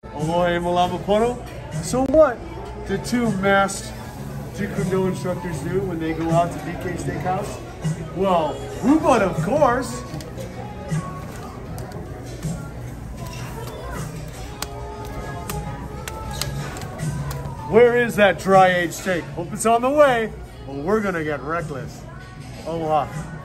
Aloha Malamapono. So what did two masked Taekwondo instructors do when they go out to DK Steakhouse? Well, Hubud, of course. Where is that dry-aged steak? Hope it's on the way, but we're gonna get reckless. Aloha.